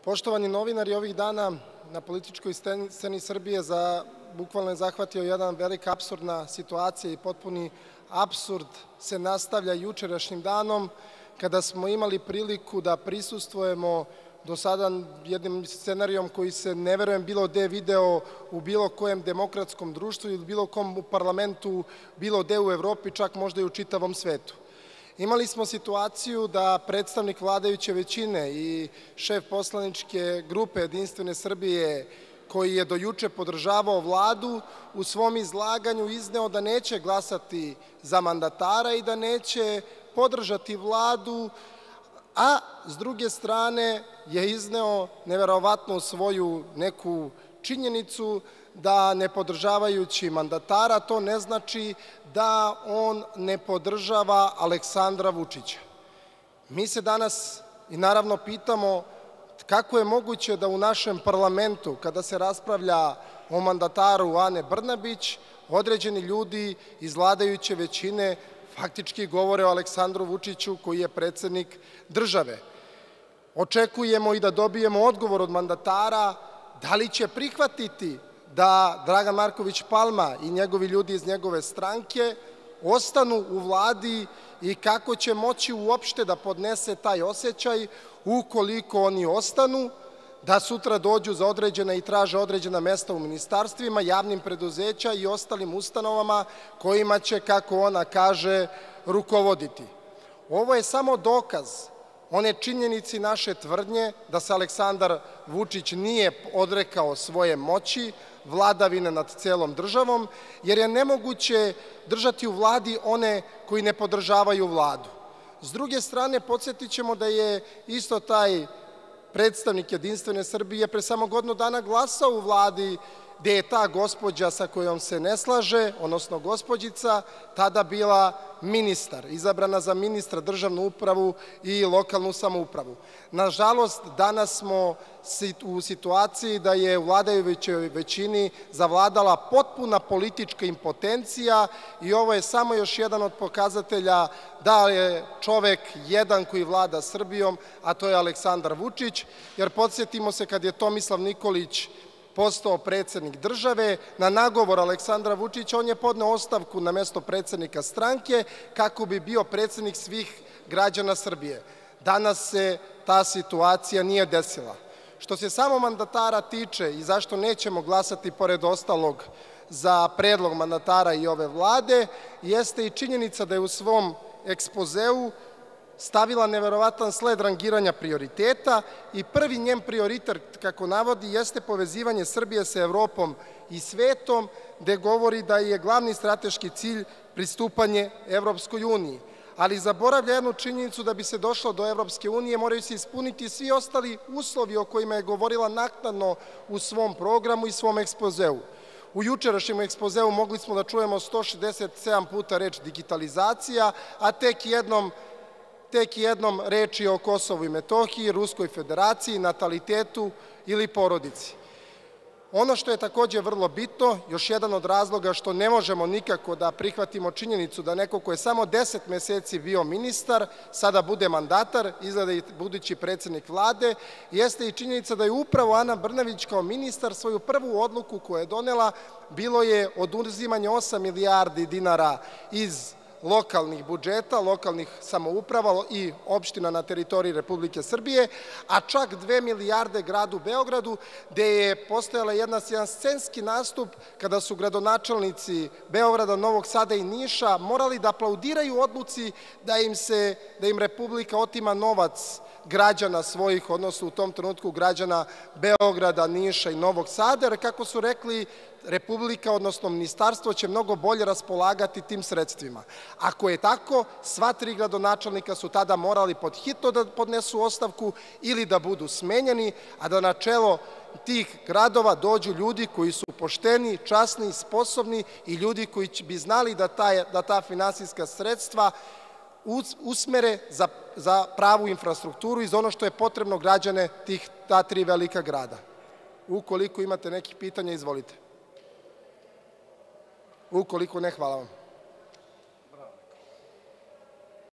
Poštovani novinari, ovih dana na političkoj sceni Srbije bukvalno je zahvatio jedan velika apsurdna situacija i potpuni apsurd se nastavlja jučerašnjim danom kada smo imali priliku da prisustvujemo do sada jednim scenarijom koji se ne verujem bilo gde video u bilo kojem demokratskom društvu ili bilo kom parlamentu, bilo gde u Evropi, čak možda i u čitavom svetu. Imali smo situaciju da predstavnik vladajuće većine i šef poslaničke grupe Jedinstvene Srbije, koji je do juče podržavao vladu, u svom izlaganju izneo da neće glasati za mandatara i da neće podržati vladu, a s druge strane je izneo neverovatno svoju neku činjenicu da ne podržavajući mandatara to ne znači da on ne podržava Aleksandra Vučića. Mi se danas i naravno pitamo kako je moguće da u našem parlamentu, kada se raspravlja o mandataru Ane Brnabić, određeni ljudi iz vladajuće većine faktički govore o Aleksandru Vučiću koji je predsednik države. Očekujemo i da dobijemo odgovor od mandatara da li će prihvatiti da Dragan Marković Palma i njegovi ljudi iz njegove stranke ostanu u vladi i kako će moći uopšte da podnese taj osećaj ukoliko oni ostanu, da sutra dođu za određena i traže određena mesta u ministarstvima, javnim preduzeća i ostalim ustanovama kojima će, kako ona kaže, rukovoditi. Ovo je samo dokaz one činjenici naše tvrdnje da se Aleksandar Vučić nije odrekao svoje moći, vladavine nad celom državom, jer je nemoguće držati u vladi one koji ne podržavaju vladu. S druge strane, podsjetit ćemo da je isto taj predstavnik Jedinstvene Srbije pre samo godinu dana glasao u vladi gde je ta gospođa sa kojom se ne slaže, odnosno gospođica, tada bila ministar, izabrana za ministra državnu upravu i lokalnu samoupravu. Nažalost, danas smo u situaciji da je u vladajućoj većini zavladala potpuna politička impotencija i ovo je samo još jedan od pokazatelja da je čovek jedan koji vlada Srbijom, a to je Aleksandar Vučić, jer podsjetimo se kad je Tomislav Nikolić postao predsednik države, na nagovor Aleksandra Vučića on je podneo ostavku na mesto predsednika stranke kako bi bio predsednik svih građana Srbije. Danas se ta situacija nije desila. Što se samo mandatara tiče i zašto nećemo glasati pored ostalog za predlog mandatara i ove vlade, jeste i činjenica da je u svom ekspozeu stavila neverovatan sled rangiranja prioriteta i prvi njen prioritet, kako navodi, jeste povezivanje Srbije sa Evropom i svetom, gde govori da je glavni strateški cilj pristupanje Evropskoj uniji. Ali zaboravlja jednu činjenicu, da bi se došlo do Evropske unije moraju se ispuniti svi ostali uslovi o kojima je govorila naknadno u svom programu i svom ekspozeu. U jučerašnjem ekspozeu mogli smo da čujemo 167 puta reč digitalizacija, a tek jednom reči o Kosovu i Metohiji, Ruskoj Federaciji, natalitetu ili porodici. Ono što je takođe vrlo bitno, još jedan od razloga što ne možemo nikako da prihvatimo činjenicu da neko ko je samo 10 meseci bio ministar, sada bude mandatar, izgleda i budući predsednik vlade, jeste i činjenica da je upravo Ana Brnabić kao ministar svoju prvu odluku koju je donela bilo je oduzimanje 8 milijardi dinara iz lokalnih budžeta, lokalnih samouprava i opština na teritoriji Republike Srbije, a čak 2 milijarde gradu Beogradu, gde je postojala jedan scenski nastup kada su gradonačelnici Beograda, Novog Sada i Niša morali da aplaudiraju odluci da im Republika otima novac građana svojih, odnosno u tom trenutku građana Beograda, Niša i Novog Sada, jer kako su rekli, Republika, odnosno ministarstvo će mnogo bolje raspolagati tim sredstvima. Ako je tako, sva 3 gradonačelnika su tada morali pod hitno da podnesu ostavku ili da budu smenjeni, a da na čelo tih gradova dođu ljudi koji su pošteni, časni, sposobni i ljudi koji bi znali da ta finansijska sredstva usmere za pravu infrastrukturu i za ono što je potrebno građane ta 3 velika grada. Ukoliko imate nekih pitanja, izvolite. Ukoliko ne, hvala vam.